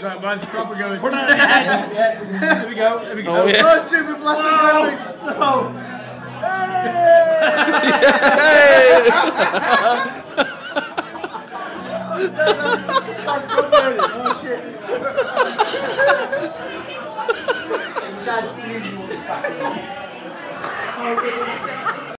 Right, mine's proper going. Put it on your head. Yeah. Here we go. Here we go. Oh, yeah. Oh, stupid plastic bag. No. Oh shit.